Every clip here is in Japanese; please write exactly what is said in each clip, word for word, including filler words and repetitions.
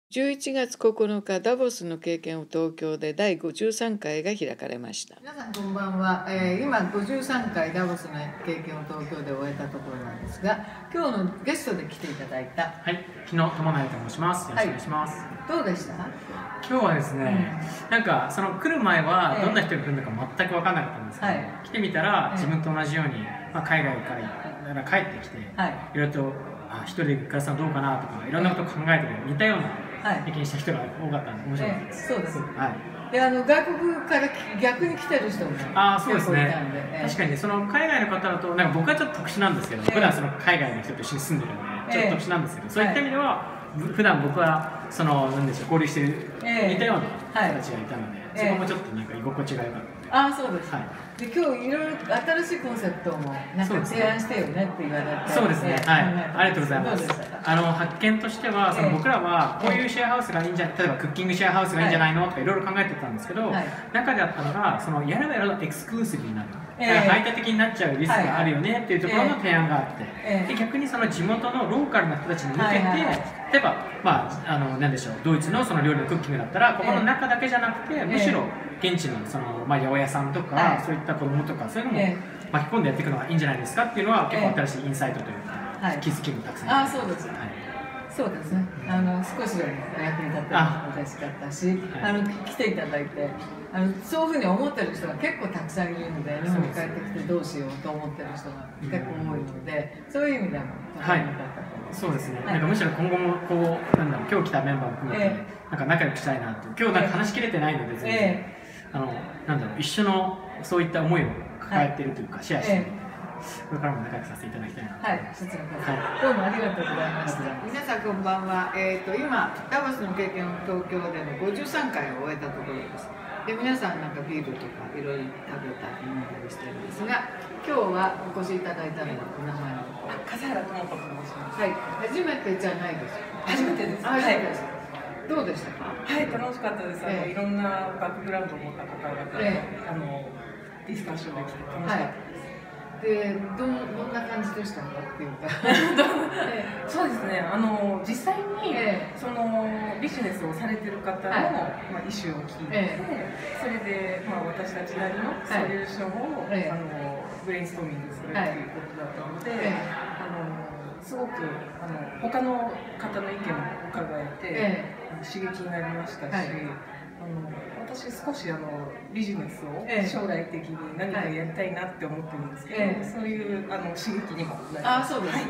じゅういちがつここのか、ダボスの経験を東京でだいごじゅうさんかいが開かれました。皆さんこんばんは、えー、今ごじゅうさんかいダボスの経験を東京で終えたところなんですが、今日のゲストで来ていただいたはい、日野智成と申します。よろしくお願いします。 はい、どうでした？ 今日はですね、うん、なんかその来る前はどんな人が来るのか全く分からなかったんですけど、はい、来てみたら自分と同じように、まあ、海外から帰ってきて、はい、いろいろとあ一人で暮らすのどうかなとかいろんなことを考えてる似たような経験した人が多かったんで面白かったです。 そうです。はい。であの外国から逆に来てる人もああそうですね、えー、確かにね、その海外の方だとなんか僕はちょっと特殊なんですけど、えー、普段その海外の人と一緒に住んでるんでちょっと特殊なんですけど、えー、そういった意味では、はい、普段僕はそのなんでしょう交流してる、えー、似たような人たちがいたので、えー、そこもちょっとなんか居心地が良かったので、 ああそうです、はい、で今日いろいろ新しいコンセプトもなんか提案してよねって言われて、 そうですね、はい、ありがとうございます。あの発見としてはその僕らはこういうシェアハウスがいいんじゃ例えばクッキングシェアハウスがいいんじゃないのとかいろいろ考えてたんですけど、はい、中であったのがそのやればやるとエクスクルーシブになる、えー、排他的になっちゃうリスクがあるよねっていうところの提案があって、えー、で逆にその地元のローカルな人たちに向けて、はいはい、例えばまああのなんでしょうドイツのその料理のクッキングだったらここの中だけじゃなくて、えー、むしろ現地のそのまあ八百屋さんとか、はい、そういった子供とかそういうのも巻き込んでやっていくのがいいんじゃないですかっていうのは結構新しいインサイトというか、はい、気づきもたくさんあります。あ、そうです。はい、そうですね。あの少しでも役に立って嬉しかったし、あの来ていただいて、あのそういうふうに思ってる人が結構たくさんいるので、日本に帰ってきてどうしようと思ってる人が結構多いので、そういう意味でもとても良かったと思います。 そうですね。なんかむしろ今後もこうなんだろう今日来たメンバーも含めて、えー、なんか仲良くしたいなと。今日なんか話しきれてないので全然、えー、あのなんだろう一緒のそういった思いを抱えているというか、はい、シェアしている。えーこれからも仲良くさせていただきたいなと思います。はい、 はい、どうもありがとうございました。皆さんこんばんは。えっ、ー、と今ダボスの経験を東京でのごじゅうさんかいを終えたところです。で皆さんなんかビールとかいろいろ食べたり飲んだりしてるんですが、今日はお越しいただいたのはお名前は笠原智子と申します。 はい、初めてじゃないです。 初めてです。 初めてです。どうでしたか？ はい、楽しかったです。あの、えー、いろんなバックグラウンドを持った方々と、えー、あのディスカッションできて楽しかったです。はいでどんな感じでしたかっていうかえー、そうですね、あの実際に、えー、そのビジネスをされてる方の、はいまあ、イシューを聞いて、えー、それで、まあ、私たちなりのソリューションを、はい、あのブレインストーミングするということだったので、はい、あのすごくあの他の方の意見も伺えて、えー、刺激になりましたし、はい、あの私少しあのビジネスを将来的に何かやりたいなって思ってるんですけど、ええ、そういうあの刺激にもなります。 あ、そうです。はい、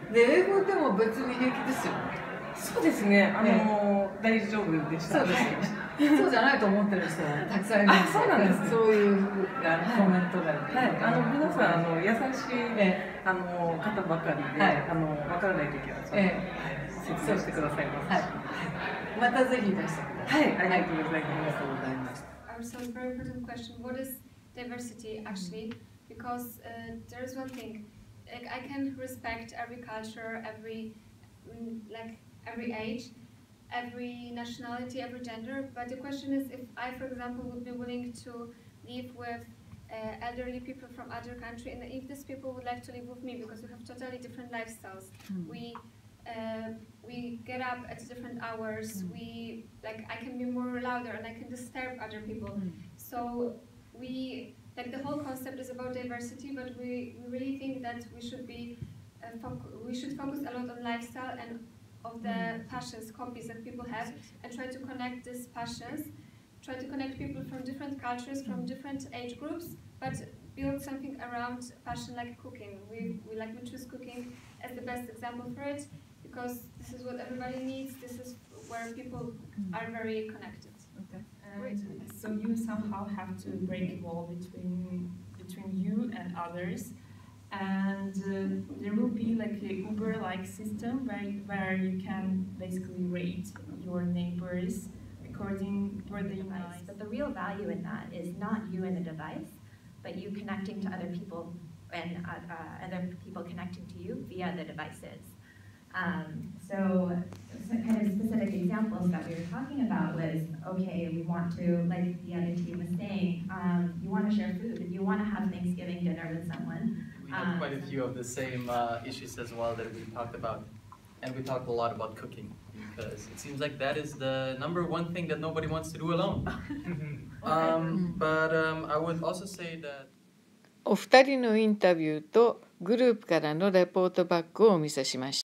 で英語でも別に平気ですよね。 そうですね。あの、ええ、大丈夫でした。 そうです。そうじゃないと思ってる人はたくさんいる。 あ、そうなんです。 そういうあのコメントが、 はい、あの皆さんあの優しい、ええ、あの方ばかりで、はい、あのわからないときはちょっと、ええ、説明してくださいます。はい。 またぜひ出してください。 はい、ありがとうございます。 So a very important question. What is diversity actually? Because uh, there is one thing. Like, I can respect every culture, every um, like every age, every nationality, every gender. But the question is, if I, for example, would be willing to live with uh, elderly people from other country, and if these people would like to live with me, because we have totally different lifestyles. Mm. We Uh, we get up at different hours. Mm. We like I can be more louder and I can disturb other people. Mm. So we like the whole concept is about diversity, but we, we really think that we should be uh, we should focus a lot on lifestyle and of the mm. passions, hobbies that people have, and try to connect these passions. Try to connect people from different cultures, from different age groups, but build something around passion like cooking. We we like we choose cooking as the best example for it. Because this is what everybody needs, this is where people are very connected. Okay. And so you somehow have to break a wall between between you and others, and uh, there will be like a Uber-like system where where you can basically rate your neighbors according to what they like. But the real value in that is not you and the device, but you connecting to other people and uh, uh, other people connecting to you via the devices. Um, so, so kind of specific examples that we were talking about was, okay, we want to, like the other team was saying, um, you want to share food, you want to have Thanksgiving dinner with someone. We had um, quite a few of the same uh, issues as well that we talked about, and we talked a lot about cooking because it seems like that is the number one thing that nobody wants to do alone. um, but um, I would also say that お二人のインタビューとグループからのレポートバックをお見せしました。